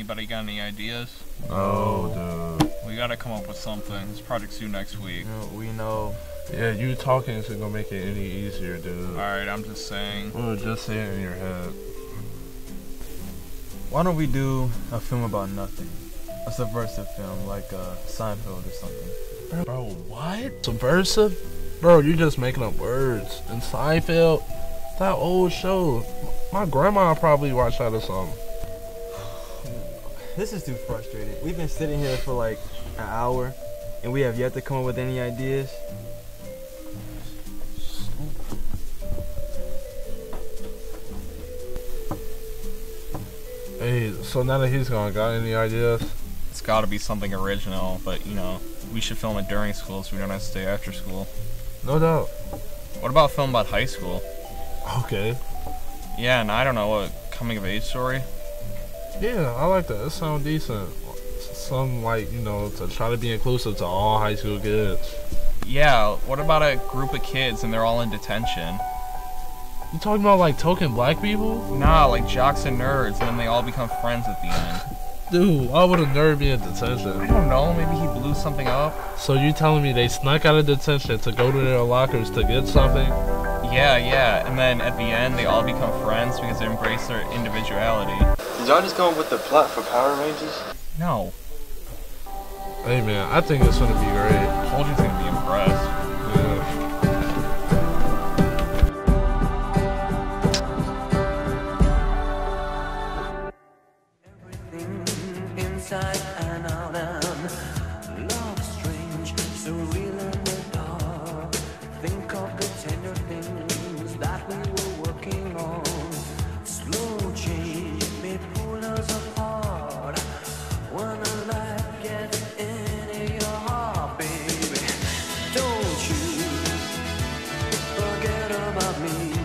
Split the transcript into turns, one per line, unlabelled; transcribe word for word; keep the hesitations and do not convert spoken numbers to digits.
Anybody got any ideas?
Oh, dude.
We gotta come up with something. This project's due next week.
You know, we know.
Yeah, you talking isn't gonna make it any easier, dude.
Alright, I'm just saying.
Oh, just say it in your head.
Why don't we do a film about nothing? A subversive film, like uh, Seinfeld or something.
Bro, what? Subversive? Bro, you just making up words. And Seinfeld, that old show. My grandma probably watched that or something.
This is too frustrating. We've been sitting here for like an hour, and we have yet to come up with any ideas.
Hey, so now that he's gone, got any ideas?
It's gotta be something original, but you know, we should film it during school so we don't have to stay after school.
No doubt.
What about film about high school?
Okay.
Yeah, and I don't know, what, coming of age story?
Yeah, I like that. It sounds decent. Some, like, you know, to try to be inclusive to all high school kids.
Yeah, what about a group of kids and they're all in detention?
You talking about, like, token black people?
Nah, like jocks and nerds, and then they all become friends at the end.
Dude, why would a nerd be in detention?
I don't know, maybe he blew something up?
So you telling me they snuck out of detention to go to their lockers to get something?
Yeah, yeah, and then at the end they all become friends because they embrace their individuality.
Did y'all just come up with the plot for Power Rangers?
No.
Hey man, I think it's gonna be great.
Holden's gonna be impressed.
Inside and out and love strange, so real in the dark. Think of the tender things that we were working on. Slow change may pull us apart. When the light gets into your heart, baby, don't you forget about me.